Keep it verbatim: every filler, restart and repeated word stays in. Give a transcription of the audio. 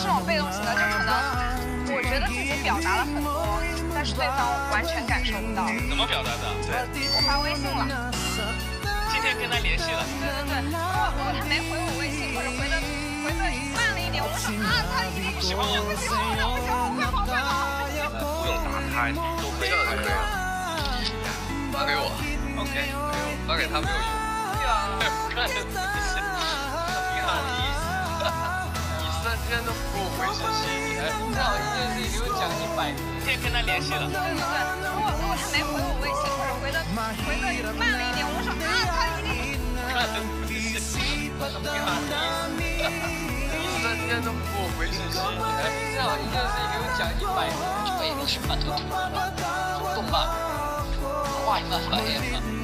种被动型的，就可能我觉得自己表达了很多，但是对方完全感受不到。 怎么表达的？ 对，我发微信了。 今天跟他联系了。 对对对，如果如果他没回我微信，或者回的回的慢了一点，我说啊，他一定不喜欢我，不喜欢我了，不喜欢我，快跑快跑！ 不用打他，都可以可以了。 发给我 ，OK， 发给他没有用。 对啊，看着不是，挺好意思。 你三天都不给我回信息，你还这样一件事情给我讲一百遍。 今天跟他联系了。 对对对，如果如果他没回我微信，或者回的回的慢了一点，我说啊，他一定看着不是，挺好意思。 你三天都不给我回信息，你还这样一件事情给我讲一百遍。 这个也是蛮特别的，动漫，画一漫反应。